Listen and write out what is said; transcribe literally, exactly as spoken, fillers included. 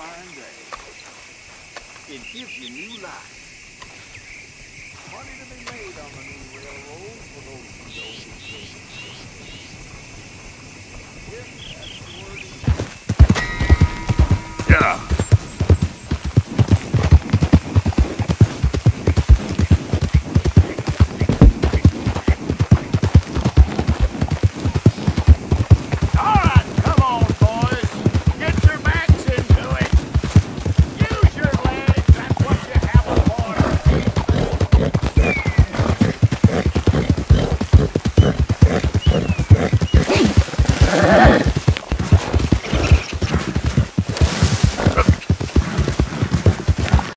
fine day. It gives you new life. Money to be made on the new railroad for those who don't. If that's the word.